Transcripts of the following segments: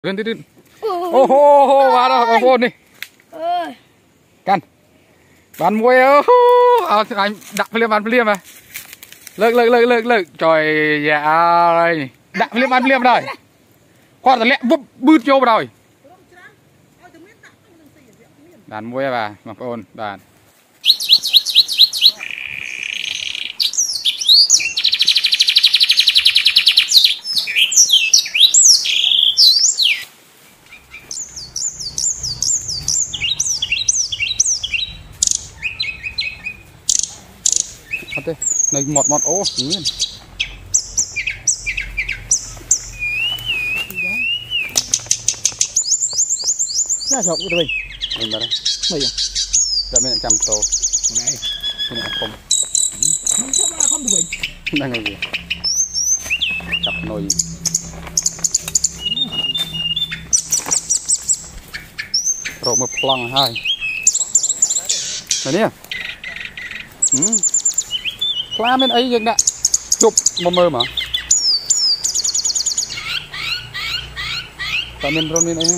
Lên đi. Ô hô vào đó con phôn đi. Căn. Bán muối anh đặt bán liêm à. Lực. Trời ơi. Đặt bán liêm rồi. Con là lẹ bứt vô rồi. Bán muối vào mà con đàn. Thế này một ố nguyên nó sụp cái mình vào đây bây giờ đã bên trăm tô này không không được đang ngồi gì chặt nồi rồi một plong hai này nhá Khá bên ấy dân đã chụp mơ mà tại mình rồi bên ấy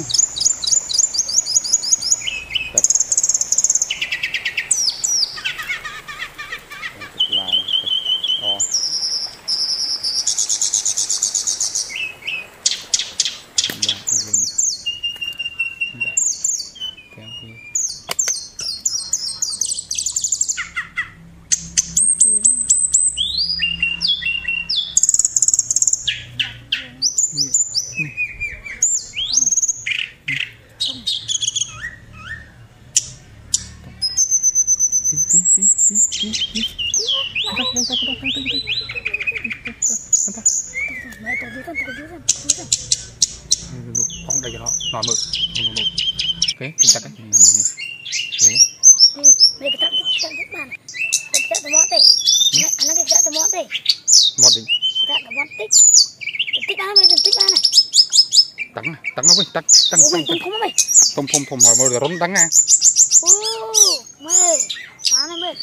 không đây cho nó nổi mực ok chặt đấy mày cái tận thích mà này cái tận mót đi anh nói cái tận mót đi mót đi tận mót tích ăn mày tích ăn này tặng nó với tặng không hỏi mày rốn tặng à mày ăn mày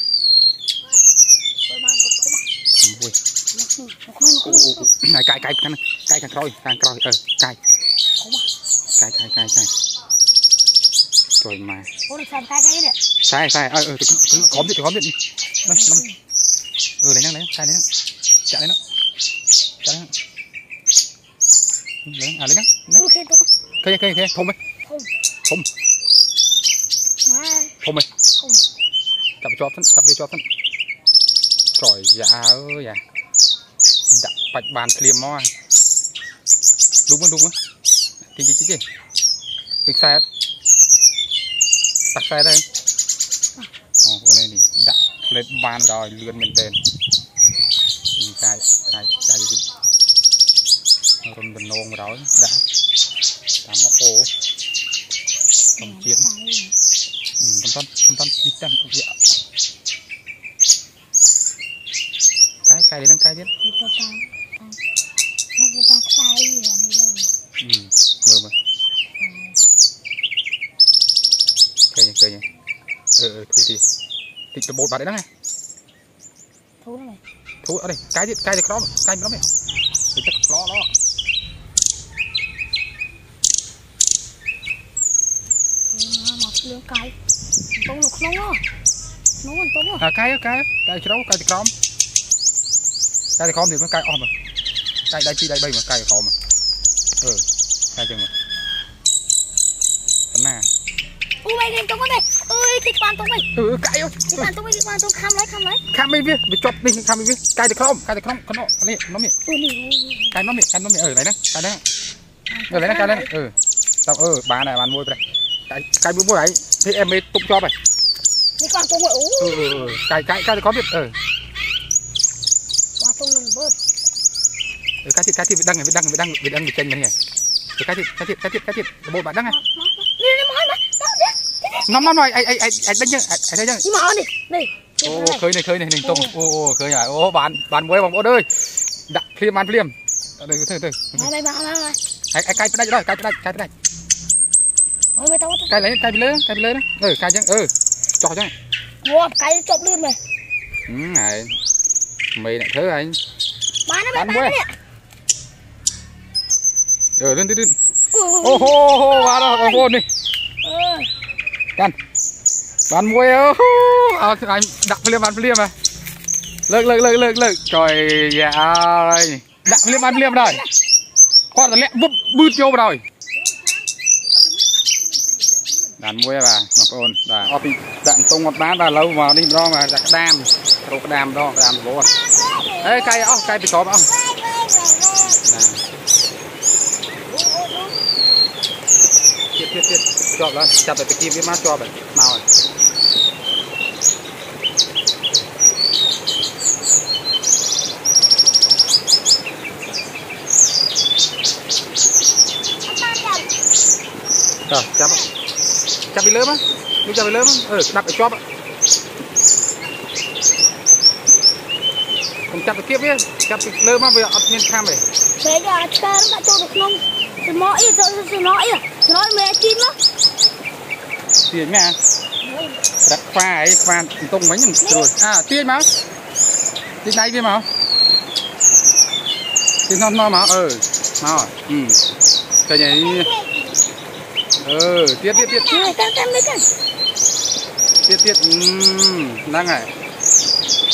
này cay càng rồi cay rồi mà sai khóm đi lấy năng sai đấy chạy đấy nó lấy năng cây thôm ấy thôm ấy chập cho thân trời dạ ơi dạ đặt bạch bàn liềm mo đúng á thì việc sai đặt sai đây con này đặt lên bàn rồi lươn mình tên cài gì rồi mình nôn rồi đã làm một ô cầm chiến không tân đi tân cái đấy đang cái chứ mơ mà cười nhỉ thu thì thịt bột bà đấy đó nghe thu ở đây cái gì đó cái nó mày thịt chắc lo cái tông lục nóng à cái cháu cái thì không thì nó cái om mà cái đây chi đây bây mà cái không mà cái chừng mà tấn nè mày lên tông con này ơi cái quan tông mày cái quan tông kham lấy viết bị chót đi kham viết cái thì không con này nó miệng cái nó miệng ở đấy đó cái đấy ở đấy nó cái đấy tao bà này bàn môi đây cái bún đấy thì em mới tụng cho mày cái quan tông mày cái thì có biết quan tông mình bớt cái thịt đăng bị chênh này cái thịt bộ bạn đăng này nó nói ai đánh chứ ai thấy chứ này khơi này tông khơi này bạn muối bằng ơi đặt phim ăn phim đây từ ai cái đây rồi cái đây cái lấy cái lớn đấy cái chứ cho chứ cái chộp lươn mày này mày lại thứ anh bán muối lên ô hô vào đó con vôn đi can bàn muối anh đặt liêm bàn liêm à lực trời ơi đặt liêm bàn liêm rồi con lẹ vứt bứt vô rồi đàn muối bà con bà ở bị đạn tung một bán bà lâu vào đi đó mà đặt đam rồi cái đam đó đam bố ê cây bị có không tiết cho là chặtไปกินvới má cho vậy màu rồi rồi chặt bị lớn á đi chặt bị lớn á đặt ở cho bạn không chặt được kia biết chặt bị lớn á bây giờ ăn miên tham này bây giờ chơi nó bắt được không thì nói mẹ chim á tiền mẹ đặt pha tung mấy nhầm rồi tiền máu tiền này kia máu tiền non máu máu cái này tiết đang này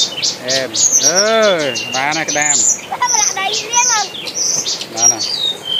em ba này cái đam đó này